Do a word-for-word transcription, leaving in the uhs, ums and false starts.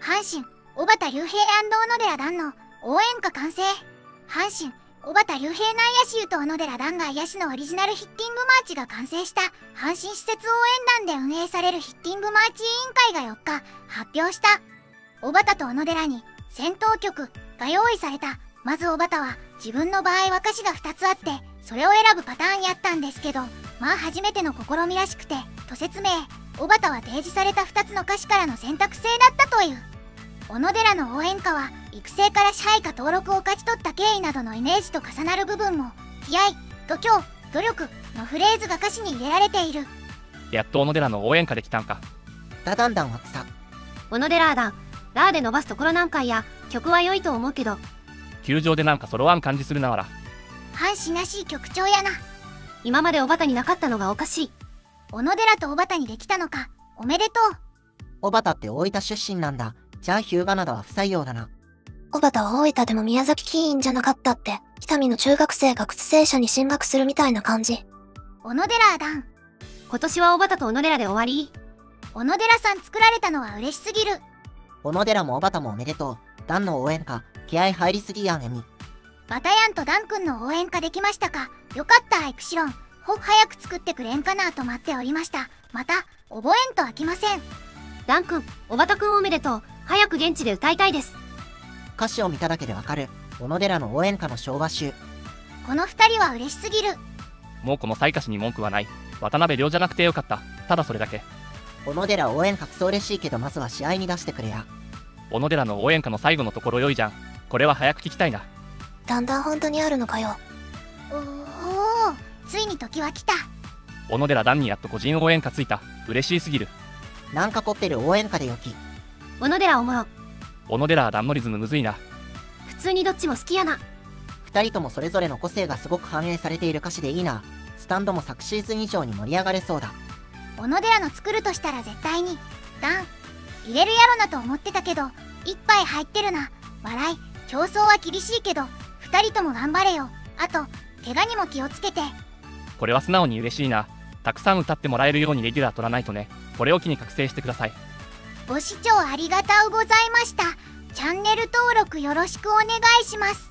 阪神小畑竜平小野寺団の応援歌完成。阪神小畑竜平内野手ゆと小野寺団外野手のオリジナルヒッティングマーチが完成した阪神施設応援団で運営されるヒッティングマーチ委員会がよっか発表した。小畑と小野寺に戦闘曲が用意された。まず小畑は自分の場合は歌詞がふたつあってそれを選ぶパターンやったんですけど、まあ初めての試みらしくてと説明。小畑は提示されたふたつの歌詞からの選択制だったという。小野寺の応援歌は育成から支配下登録を勝ち取った経緯などのイメージと重なる部分も気合、度胸、努力のフレーズが歌詞に入れられている。 やっと小野寺の応援歌できたんか。 ダダンダンは草。 小野寺団ラーで伸ばすところなんかいや曲は良いと思うけど球場でなんか揃わん感じするなわら。 阪神らしい曲調やな。 今まで小畑になかったのがおかしい。 小野寺と小畑にできたのか、おめでとう。 小畑って大分出身なんだ。じゃあ日向灘は不採用だな。 小畑は大分でも宮崎起員じゃなかったって、北見の中学生が靴正社に進学するみたいな感じ。 小野寺団今年は小畑と小野寺で終わり。 小野寺さん作られたのは嬉しすぎる。 小野寺も小畑もおめでとう。ダンの応援歌、気合入りすぎやんエミ。 バタヤンとダン君の応援歌できましたか。よかったエクシロン。ほ早く作ってくれんかなと待っておりました。また覚えんと飽きません。 ダン君、小畑君おめでとう。早く現地で歌いたいです。 歌詞を見ただけでわかる。小野寺の応援歌の昭和集。 このふたりは嬉しすぎる。 もうこの最下詞に文句はない。渡辺亮じゃなくてよかった。ただそれだけ。 小野寺応援歌クソ嬉しいけどまずは試合に出してくれや。 小野寺の応援歌の最後のところ良いじゃん。これは早く聞きたいな。 だんだん本当にあるのかよ。 おお、ついに時は来た。 小野寺団にやっと個人応援歌ついた。嬉しいすぎる。 なんか凝ってる応援歌でよき。 小野寺おもろ。 小野寺団のリズムむずいな。 普通にどっちも好きやな。 二人ともそれぞれの個性がすごく反映されている歌詞でいいな。スタンドも昨シーズン以上に盛り上がれそうだ。 小野寺の作るとしたら絶対にダン入れるやろなと思ってたけどいっぱい入ってるな。笑い競争は厳しいけどふたりとも頑張れよ。あと怪我にも気をつけて。 これは素直に嬉しいな。たくさん歌ってもらえるようにレギュラー取らないとね。これを機に覚醒してください。 ご視聴ありがとうございました。チャンネル登録よろしくお願いします。